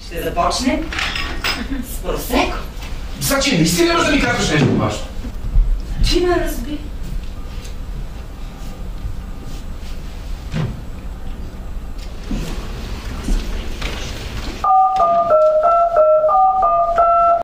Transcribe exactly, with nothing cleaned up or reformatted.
Ще започнем с просеко. Сачи, наистина ли да ми казваш нещо важно? Ти ме разби.